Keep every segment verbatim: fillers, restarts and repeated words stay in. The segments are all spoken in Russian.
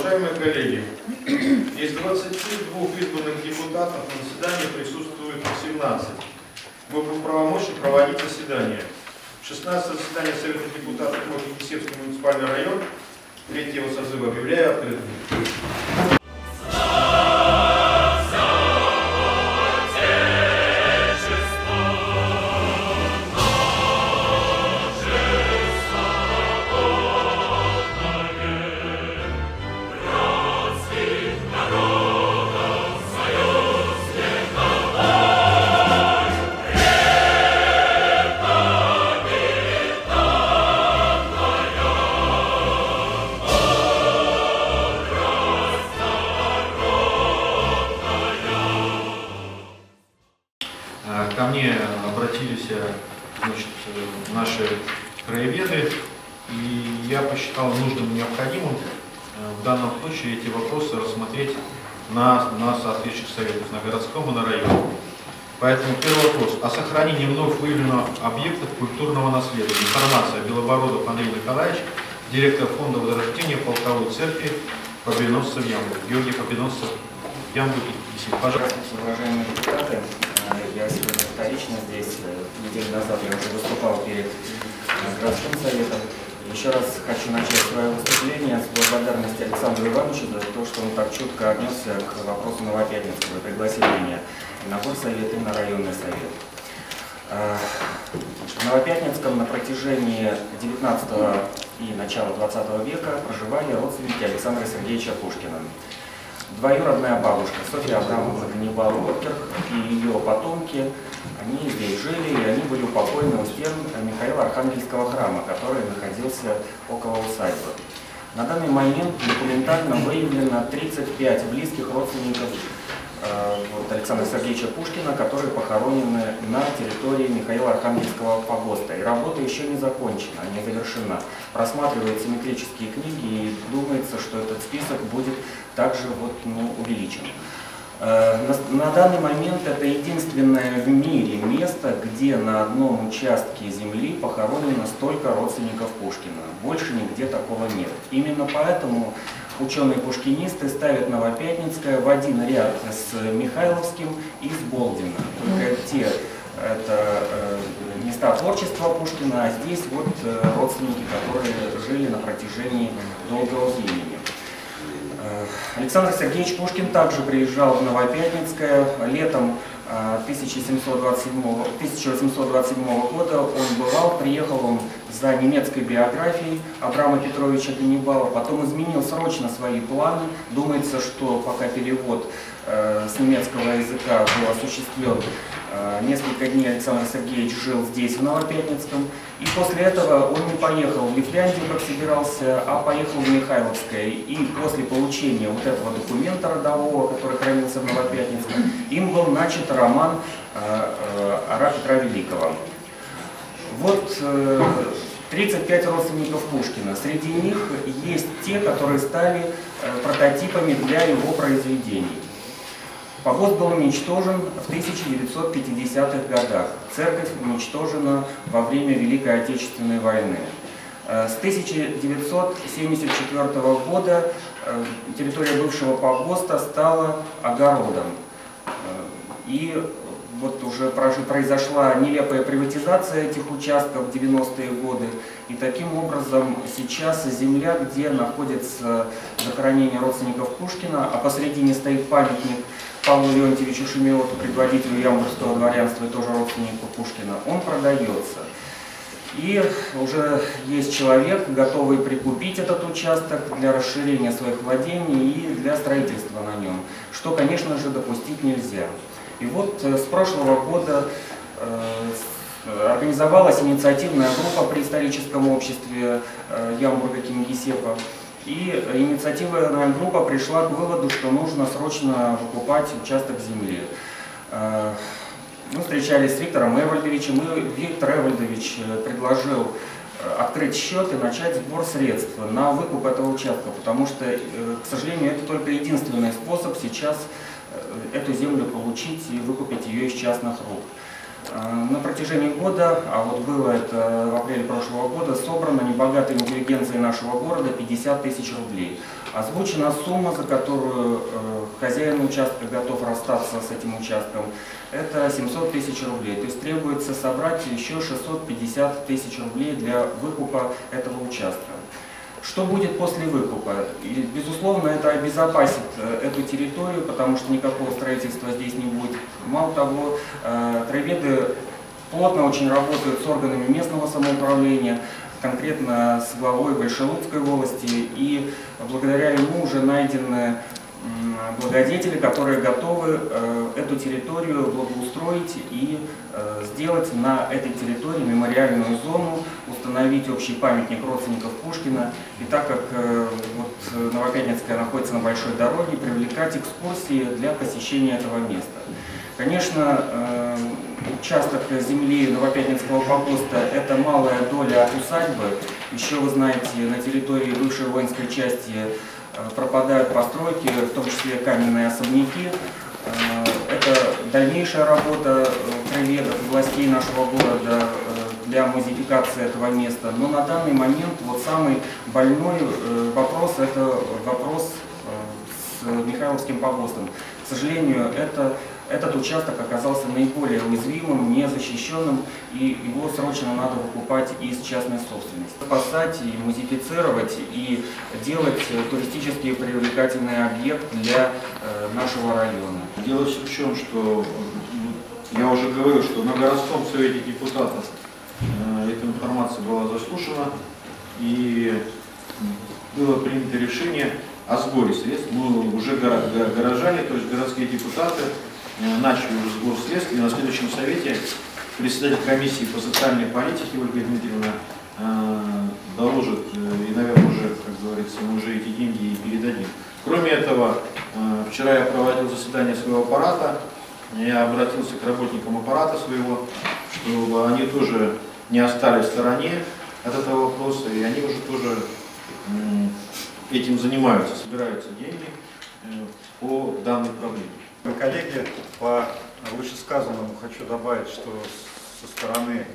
Уважаемые коллеги, из двадцати двух избранных депутатов на заседании присутствует семнадцать. Мы правомочны проводить заседание. шестнадцатое заседание Совета депутатов Кингисеппский муниципальный район третьего созыва объявляю открытым. Ко мне обратились, значит, наши краеведы, и я посчитал нужным и необходимым в данном случае эти вопросы рассмотреть на, на соответствующих советах, на городском и на районе. Поэтому первый вопрос. О сохранении вновь выявленных объектов культурного наследия. Информация. Белобородов Андрей Николаевич, директор фонда возрождения полковой церкви Победоносцев Ямбу. Георгий Победоносцев Ямбу. Пожалуйста. Уважаемые депутаты, я сегодня вторично здесь, неделю назад я уже выступал перед городским советом. Еще раз хочу начать свое выступление с благодарности Александру Ивановичу за то, что он так чутко отнесся к вопросу Новопятницкого и пригласил меня и на горсовет, и на районный совет. В Новопятницком на протяжении девятнадцатого и начала двадцатого века проживали родственники Александра Сергеевича Пушкина. Двоюродная бабушка Софья Абрамовна Ганнибал-Рокер и ее потомки, они здесь жили, и они были упокоены у стен Михаила Архангельского храма, который находился около усадьбы. На данный момент документально выявлено тридцать пять близких родственников э, вот, Александра Сергеевича Пушкина, которые похоронены на территории Михаила Архангельского погоста. И работа еще не закончена, не завершена. Просматривают симметрические книги, и думается, что этот список будет также вот, ну, увеличен. Э, на, на данный момент это единственное в мире место, где на одном участке земли похоронено столько родственников Пушкина. Больше нигде такого нет. Именно поэтому ученые-пушкинисты ставят Новопятницкое в один ряд с Михайловским и с Болдино. Только те это э, места творчества Пушкина, а здесь вот э, родственники, которые жили на протяжении долгого времени. Александр Сергеевич Пушкин также приезжал в Новопятницкое. Летом тысяча восемьсот двадцать седьмого года он бывал, приехал он за немецкой биографией Абрама Петровича Ганнибала, потом изменил срочно свои планы. Думается, что пока перевод э, с немецкого языка был осуществлен, э, несколько дней Александр Сергеевич жил здесь, в Новопятницком, и после этого он не поехал в Лифляндию, как собирался, а поехал в Михайловское. И после получения вот этого документа родового, который хранился в Новопятницком, им был начат роман э, э, Ара Петра Великого. Вот э, тридцать пять родственников Пушкина. Среди них есть те, которые стали э, прототипами для его произведений. Погост был уничтожен в тысяча девятьсот пятидесятых годах. Церковь уничтожена во время Великой Отечественной войны. С тысяча девятьсот семьдесят четвёртого года территория бывшего погоста стала огородом. И вот уже произошла нелепая приватизация этих участков в девяностые годы. И таким образом сейчас земля, где находится захоронение родственников Пушкина, а посредине стоит памятник Павлу Леонтьевичу Шемиоту, предводителю ямбурского дворянства и тоже родственнику Пушкина, он продается. И уже есть человек, готовый прикупить этот участок для расширения своих владений и для строительства на нем, что, конечно же, допустить нельзя. И вот с прошлого года э, организовалась инициативная группа при историческом обществе э, Ямбурга Кингисеппа. И инициативная группа пришла к выводу, что нужно срочно выкупать участок земли. Э, мы встречались с Виктором Эвальдовичем, и Виктор Эвальдович предложил открыть счет и начать сбор средств на выкуп этого участка, потому что, к сожалению, это только единственный способ сейчас эту землю получить и выкупить ее из частных рук. На протяжении года, а вот было это в апреле прошлого года, собрано небогатой интеллигенцией нашего города пятьдесят тысяч рублей. Озвучена сумма, за которую э, хозяин участка готов расстаться с этим участком, это семьсот тысяч рублей. То есть требуется собрать еще шестьсот пятьдесят тысяч рублей для выкупа этого участка. Что будет после выкупа? И, безусловно, это обезопасит э, эту территорию, потому что никакого строительства здесь не будет. Мало того, э, краеведы плотно очень работают с органами местного самоуправления, конкретно с главой Большелудской волости, и благодаря ему уже найдены благодетели, которые готовы э, эту территорию благоустроить и э, сделать на этой территории мемориальную зону, установить общий памятник родственников Пушкина. И так как э, вот, Новопятницкая находится на большой дороге, привлекать экскурсии для посещения этого места. Конечно, э, участок земли Новопятницкого погоста – это малая доля от усадьбы. Еще, вы знаете, на территории бывшей воинской части пропадают постройки, в том числе каменные особняки. Это дальнейшая работа краеведов и властей нашего города для музеификации этого места. Но на данный момент вот самый больной вопрос – это вопрос с Михайловским погостом. К сожалению, это, этот участок оказался наиболее уязвимым, незащищенным, и его срочно надо выкупать из частной собственности. Спасать и музеифицировать, и делать туристически привлекательный объект для э, нашего района. Дело в чем, что я уже говорил, что на городском совете депутатов э, эта информация была заслушана, и было принято решение о сборе средств. Мы уже горожане, то есть городские депутаты, начали уже сбор средств, и на следующем совете председатель комиссии по социальной политике Ольга Дмитриевна э, доложит, и, наверное, уже, как говорится, мы уже эти деньги и передадим. Кроме этого, э, вчера я проводил заседание своего аппарата, я обратился к работникам аппарата своего, чтобы они тоже не остались в стороне от этого вопроса, и они уже тоже э, этим занимаются, собираются деньги э, по данной проблеме. Коллеги, по вышесказанному хочу добавить, что со стороны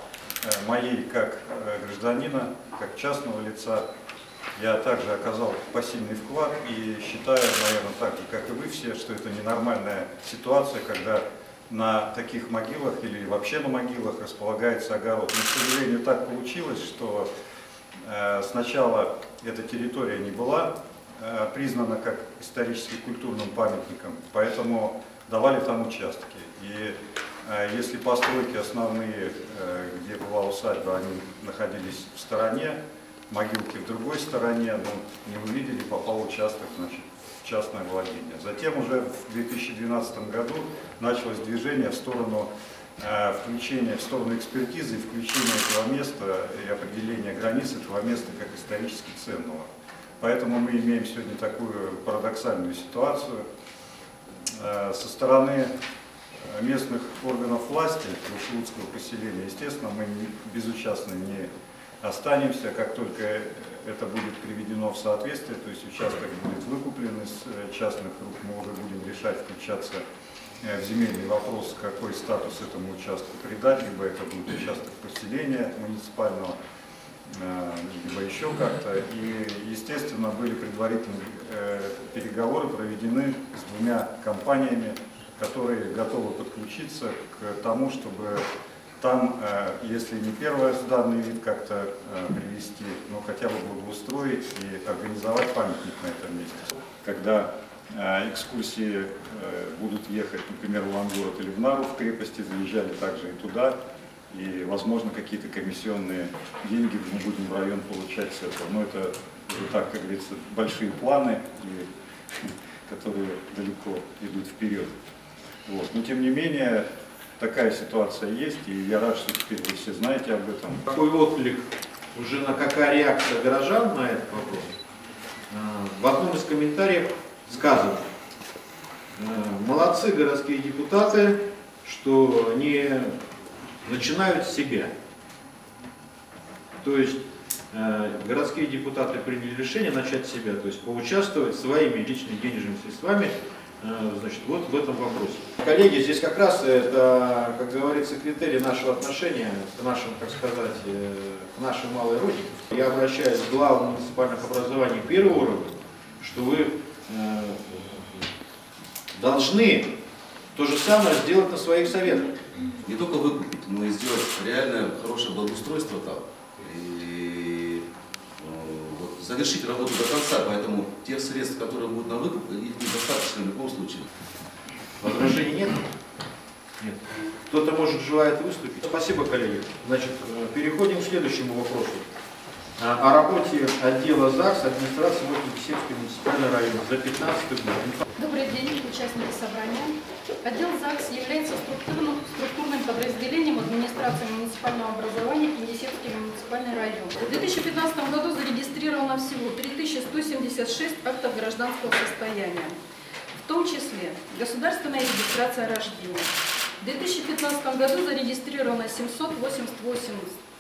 моей, как гражданина, как частного лица, я также оказал посильный вклад и считаю, наверное, так же, как и вы все, что это ненормальная ситуация, когда на таких могилах или вообще на могилах располагается огород. Но, к сожалению, так получилось, что сначала эта территория не была признана как исторически культурным памятником, поэтому давали там участки. И э, если постройки основные, э, где была усадьба, они находились в стороне, могилки в другой стороне, но не увидели, попал участок, значит, в частное владение. Затем уже в две тысячи двенадцатом году началось движение в сторону э, включения, в сторону экспертизы и включения этого места и определения границ этого места как исторически ценного. Поэтому мы имеем сегодня такую парадоксальную ситуацию. Со стороны местных органов власти Большелудского поселения, естественно, мы безучастны не останемся. Как только это будет приведено в соответствие, то есть участок будет выкуплен из частных рук, мы уже будем решать, включаться в земельный вопрос, какой статус этому участку придать, либо это будет участок поселения муниципального, либо еще как-то. И, естественно, были предварительные э, переговоры проведены с двумя компаниями, которые готовы подключиться к тому, чтобы там, э, если не первый сданный вид как-то э, привести, но хотя бы благоустроить и организовать памятник на этом месте. Когда э, экскурсии э, будут ехать, например, в Лангород или в Нару, в крепости, заезжали также и туда. И, возможно, какие-то комиссионные деньги мы будем в район получать с этого. Но это уже так, как говорится, большие планы, и, которые далеко идут вперед. Вот. Но, тем не менее, такая ситуация есть, и я рад, что теперь вы все знаете об этом. Какой отклик, уже на какая реакция горожан на этот вопрос? В одном из комментариев сказано: молодцы городские депутаты, что они начинают с себя. То есть э, городские депутаты приняли решение начать с себя, то есть поучаствовать своими личными денежными средствами э, значит, вот в этом вопросе. Коллеги, здесь как раз это, как говорится, критерий нашего отношения к нашему, так сказать, э, к нашей малой родине. Я обращаюсь к главам муниципальных образований первого уровня что вы э, должны то же самое сделать на своих советах. Не только выкупить, но и сделать реальное хорошее благоустройство там. И э, вот, завершить работу до конца, поэтому тех средств, которые будут на выкуп, их недостаточно в любом случае. Возражений нет? Нет. Кто-то, может, желает выступить? Спасибо, коллеги. Значит, переходим к следующему вопросу. О работе отдела ЗАГС администрации Мокинсекский муниципальный район за пятнадцатый год. Добрый день, участники собрания. Отдел ЗАГС является структурным, структурным подразделением администрации муниципального образования Кингисеппский муниципальный район. В две тысячи пятнадцатом году зарегистрировано всего три тысячи сто семьдесят шесть актов гражданского состояния, в том числе государственная регистрация рождения. В две тысячи пятнадцатом году зарегистрировано семьсот восемьдесят восемь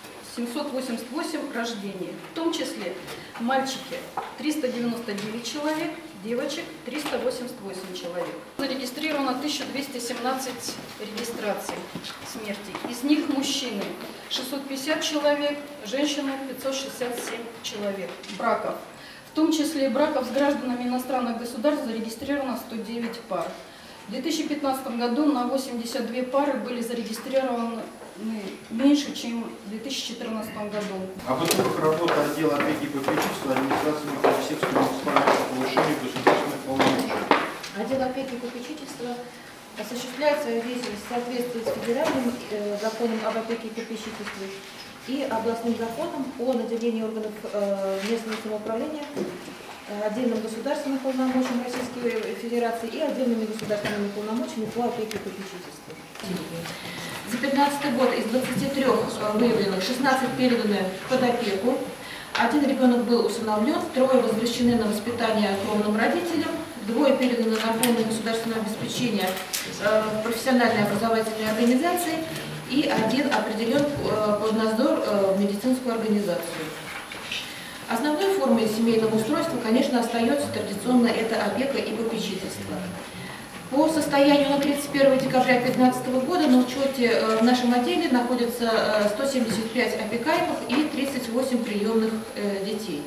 рождений, в том числе мальчики триста девяносто девять человек, девочек триста восемьдесят восемь человек. Зарегистрировано тысяча двести семнадцать регистраций смерти. Из них мужчины шестьсот пятьдесят человек, женщины пятьсот шестьдесят семь человек. Браков, в том числе браков с гражданами иностранных государств, зарегистрировано сто девять пар. В две тысячи пятнадцатом году на восемьдесят две пары были зарегистрированы меньше, чем в две тысячи четырнадцатом году. Об итогах работы отдела опеки и попечительства администрации Мокинсекского муниципального по повышению государственных полномочий. Отдел опеки и попечительства осуществляет свою деятельность в соответствии с федеральным э, законом об опеке и попечительстве и областным законом о наделении органов э, местного самоуправления э, отдельным государственным полномочиям Российской Федерации и отдельными государственными полномочиями по опеке и попечительству. За две тысячи пятнадцатый год из двадцати трёх выявленных шестнадцать переданы под опеку, один ребенок был усыновлен, трое возвращены на воспитание кровным родителям, двое переданы на полное государственное обеспечение в профессиональные образовательные организации и один определен под надзор в медицинскую организацию. Основной формой семейного устройства, конечно, остается традиционно это опека и попечительство. По состоянию на тридцать первое декабря две тысячи пятнадцатого года на учете в нашем отделе находится сто семьдесят пять опекаемых и тридцать восемь приемных детей.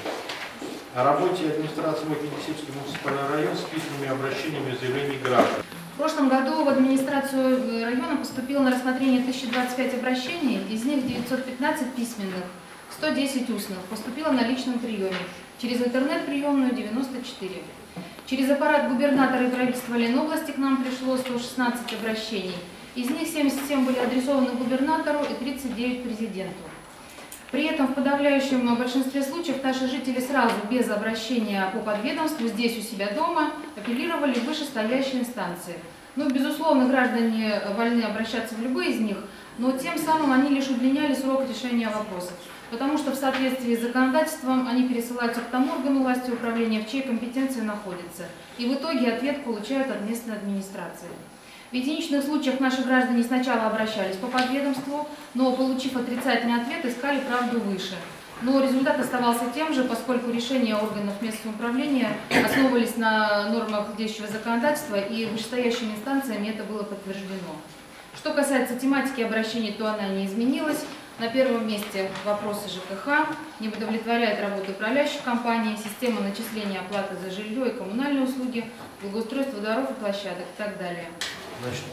О работе администрации Мокинсекский муниципальный район с письменными обращениями и заявлениями граждан. В прошлом году в администрацию района поступило на рассмотрение тысяча двадцать пять обращений, из них девятьсот пятнадцать письменных, сто десять устных. Поступило на личном приеме, через интернет-приемную девяносто четыре. Через аппарат губернатора и правительства Ленобласти к нам пришло сто шестнадцать обращений. Из них семьдесят семь были адресованы губернатору и тридцать девять президенту. При этом в подавляющем большинстве случаев наши жители сразу, без обращения по подведомству, здесь у себя дома, апеллировали в вышестоящие инстанции. Ну, безусловно, граждане вольны обращаться в любые из них, но тем самым они лишь удлиняли срок решения вопросов, потому что в соответствии с законодательством они пересылаются к тому органу власти управления, в чьей компетенции находятся, и в итоге ответ получают от местной администрации. В единичных случаях наши граждане сначала обращались по подведомству, но, получив отрицательный ответ, искали правду выше. Но результат оставался тем же, поскольку решения органов местного управления основывались на нормах действующего законодательства, и вышестоящими инстанциями это было подтверждено. Что касается тематики обращений, то она не изменилась. На первом месте вопросы ЖКХ, не удовлетворяет работа управляющих компаний, система начисления оплаты за жилье и коммунальные услуги, благоустройство дворов и площадок и так далее. Значит,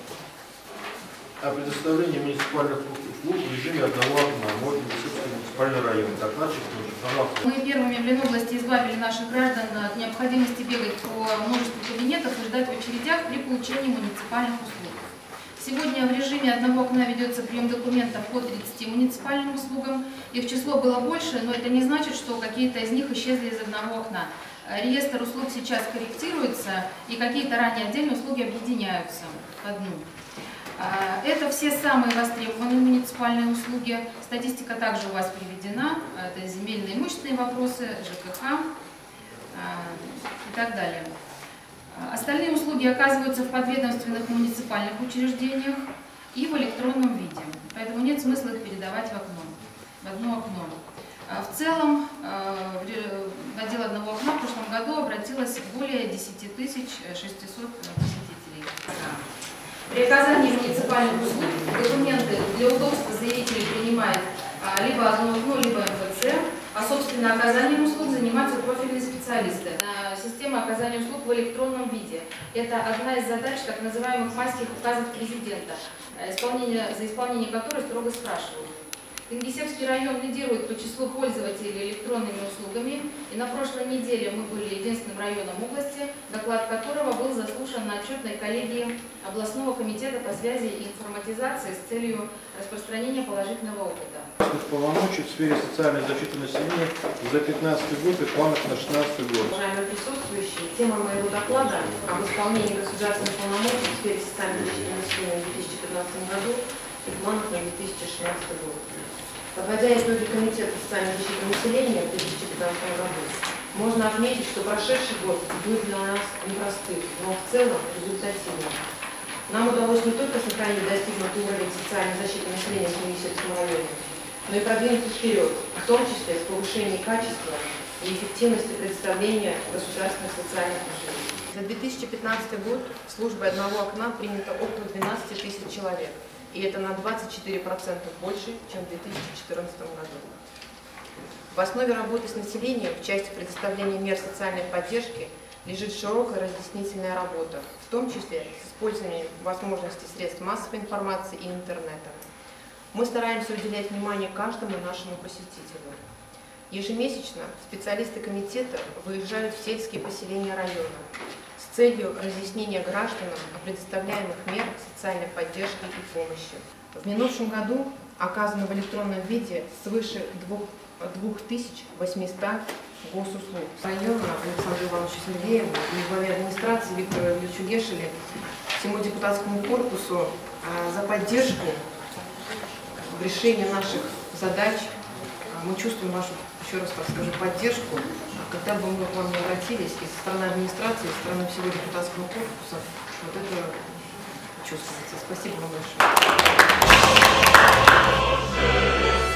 о предоставлении муниципальных услуг в режиме одного окна. Мокинсекский муниципальный район. Докладчик, пожалуйста. Мы первыми в Ленобласти избавили наших граждан от необходимости бегать по множеству кабинетов и ждать в очередях при получении муниципальных услуг. Сегодня в режиме одного окна ведется прием документов по тридцати муниципальным услугам. Их число было больше, но это не значит, что какие-то из них исчезли из одного окна. Реестр услуг сейчас корректируется, и какие-то ранее отдельные услуги объединяются в одну. Это все самые востребованные муниципальные услуги. Статистика также у вас приведена. Это земельные и имущественные вопросы, ЖКХ и так далее. Остальные услуги оказываются в подведомственных муниципальных учреждениях и в электронном виде. Поэтому нет смысла их передавать в окно, в одно окно. В целом, в отдел одного окна в прошлом году обратилось более десяти тысяч шестисот посетителей. При оказании муниципальных услуг документы для удобства заявителей принимает либо одно окно, либо МФЦ, а собственно оказанием услуг занимаются профильные специалисты. системы оказания услуг в электронном виде. Это одна из задач так называемых майских указов президента, исполнение, за исполнение которой строго спрашивают. Кингисеппский район лидирует по числу пользователей электронными услугами, и на прошлой неделе мы были единственным районом области, доклад которого был заслушан на отчетной коллегии областного комитета по связи и информатизации с целью распространения положительного опыта. Полномочий в сфере социальной защиты населения за две тысячи пятнадцатый год и планах на две тысячи шестнадцатый год. Уважаемые присутствующие, тема моего доклада об исполнении государственных полномочий в сфере социальной защиты населения в две тысячи четырнадцатом году и планах на две тысячи шестнадцатый год. Подводя итоги Комитета социальной защиты населения в две тысячи пятнадцатом году, можно отметить, что прошедший год был для нас непростым, но в целом результативным. Нам удалось не только сохранить достигнутый уровень социальной защиты населения в Кингисеппском районе, но и продвинуться вперед, в том числе в повышении качества и эффективности предоставления государственных социальных услуг. За две тысячи пятнадцатый год службой одного окна принято около двенадцати тысяч человек, и это на двадцать четыре процента больше, чем в две тысячи четырнадцатом году. В основе работы с населением в части предоставления мер социальной поддержки лежит широкая разъяснительная работа, в том числе с использованием возможностей средств массовой информации и интернета. Мы стараемся уделять внимание каждому нашему посетителю. Ежемесячно специалисты комитета выезжают в сельские поселения района с целью разъяснения гражданам о предоставляемых мерах социальной поддержки и помощи. В минувшем году оказано в электронном виде свыше двух тысяч восьмисот госуслуг. Района Александру Ивановичу Сергееву и главе администрации Виктору Ильичу Гешеле, всему депутатскому корпусу за поддержку в решении наших задач. Мы чувствуем вашу, еще раз так скажу, поддержку, когда бы мы к вам не обратились, и со стороны администрации, и со стороны всего депутатского корпуса, вот это чувствуется. Спасибо вам большое.